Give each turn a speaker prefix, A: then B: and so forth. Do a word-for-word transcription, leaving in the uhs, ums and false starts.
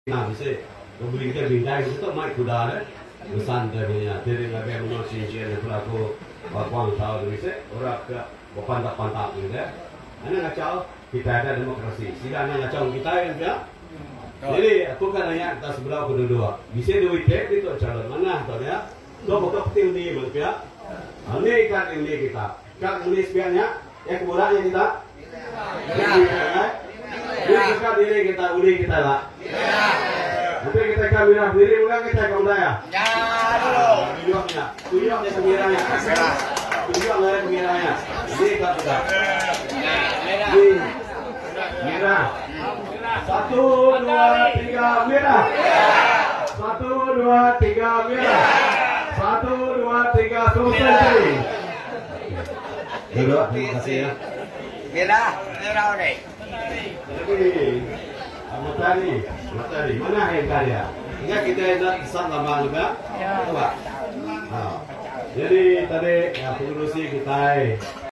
A: Nah, bisa beli kita bintang itu mai kuda deh. Besan ternya, jadi lagi menurut sincian itu aku bakuang tahu bisa orang ke pantak-pantak gitu ya. Anak ngacau kita ada demokrasi. Sila anak ngacau kita yang dia. Jadi aku kan nanya atas sebelah kedua. Bisa duit itu calon mana tahu ya? Dua pokok tinggi manusia. Ini kan ini kita. Kan ini sebenarnya yang kemudahannya kita. Ini kita diri kita uli kita lah. Nanti kita kamera diri ulang kita kamera ya.
B: Ya dulu.
A: Tunjuknya, tunjuknya kameranya. Tunjuknya kameranya. Ini kita. Ini merah. Satu dua tiga merah. Satu dua tiga merah. Satu dua tiga selesai. Dulu, terima kasih ya.
B: Merah, merah nih.
A: Jadi, matahari, matahari mana yang karya? Ya kita nak isap lama juga. Coba. Jadi tadi ya pengurusi kita.